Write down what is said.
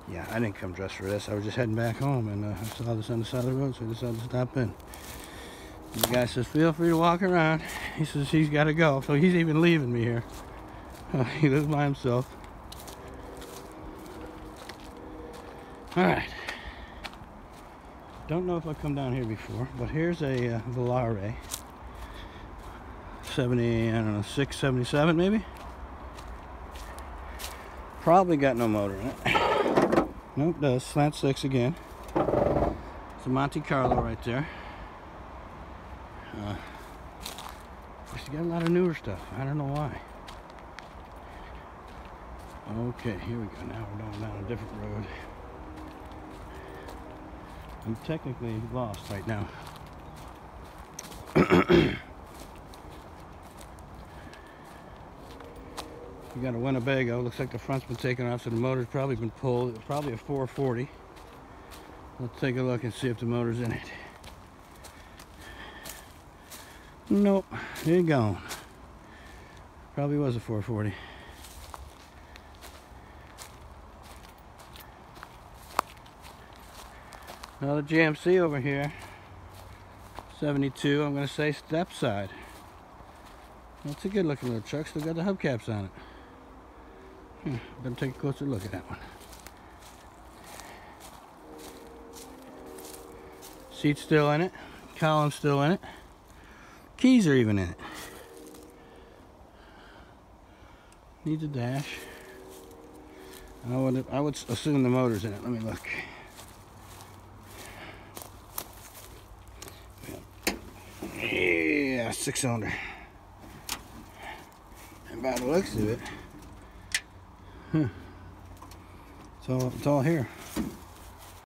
Yeah, I didn't come dressed for this. I was just heading back home, and I saw this on the side of the road, so I decided to stop in. And the guy says, feel free to walk around. He says he's got to go, so he's even leaving me here. He lives by himself. Alright. Don't know if I've come down here before, but here's a Volare. 70, I don't know, 677 maybe? Probably got no motor in it. Nope, does. Slant 6 again. It's a Monte Carlo right there. She got a lot of newer stuff. I don't know why. Okay, here we go. Now we're going down a different road. I'm technically lost right now. We got a Winnebago. Looks like the front's been taken off, so the motor's probably been pulled. It's probably a 440. Let's take a look and see if the motor's in it. Nope, it's gone. Probably was a 440. Another GMC over here. 72, I'm going to say step side. That's a good looking little truck. Still got the hubcaps on it. Better take a closer look at that one. Seat's still in it. Column's still in it. Keys are even in it. Needs a dash. I would assume the motor's in it. Let me look. Yeah, 6-cylinder. And by the looks of it, it's all here.